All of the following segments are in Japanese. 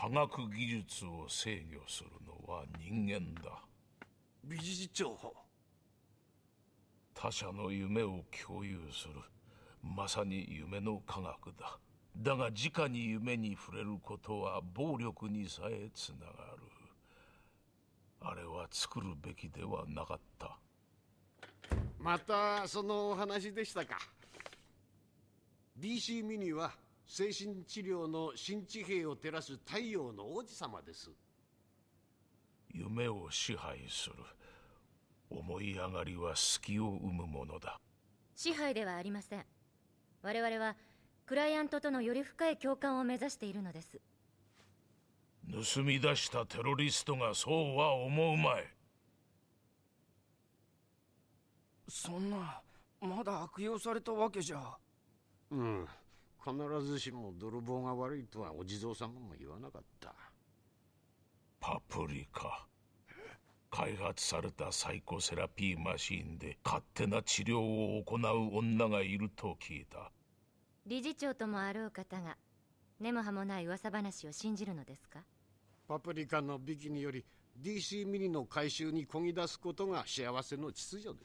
科学技術を制御するのは人間だ。 理事長。 他者の夢を共有する、まさに夢の科学だ。だが直に夢に触れることは暴力にさえつながる。あれは作るべきではなかった。 またそのお話でしたか。 DC ミニは精神治療の新地平を照らす太陽の王子様です。 夢を支配する思い上がりは隙を生むものだ。 支配ではありません。我々はクライアントとのより深い共感を目指しているのです。 盗み出したテロリストがそうは思うまい。 そんな、まだ悪用されたわけじゃ。 うん、必ずしも泥棒が悪いとはお地蔵様も言わなかった。 パプリカ、開発されたサイコセラピーマシーンで勝手な治療を行う女がいると聞いた。 理事長ともあろう方が根も葉もない噂話を信じるのですか？ パプリカの美紀により DC ミニの回収にこぎ出すことが幸せの秩序です。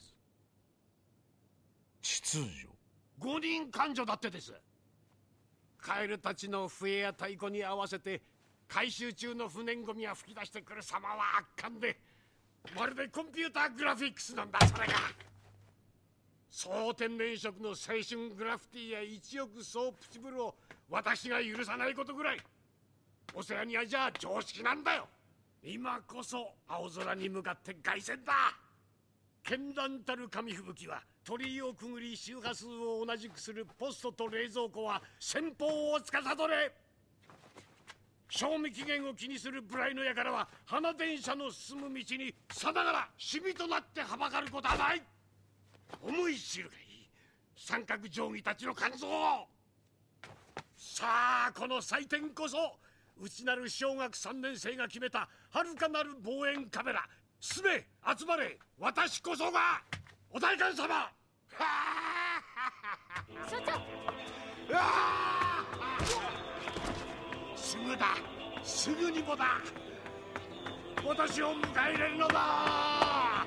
秩序？ 五人勘定だってです。カエルたちの笛や太鼓に合わせて回収中の不燃ゴミが吹き出してくる様は圧巻で、まるでコンピューターグラフィックスなんだ。それが総天然色の青春グラフィティや1億総プチブルを私が許さないことぐらいオセアニアじゃ常識なんだよ。今こそ青空に向かって凱旋だ。絢爛たる紙吹雪は鳥居をくぐり周波数を同じくするポストと冷蔵庫は先方を司れ。賞味期限を気にする無頼の輩は花電車の進む道にさながらシミとなってはばかることはない。思い知るがいい三角定規たちの肝臓を。さあこの祭典こそ内なる小学3年生が決めた遥かなる望遠カメラ。進め集まれ、私こそがお代官様。 所長、 すぐだ、すぐにもだ。私を迎え入れるのだ。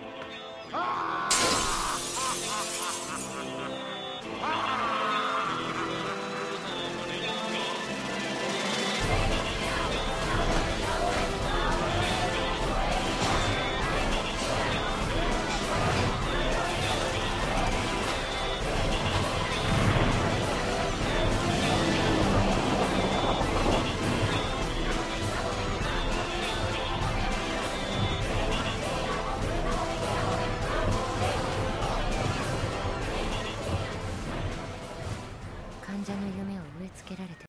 患者の夢を植え付けられて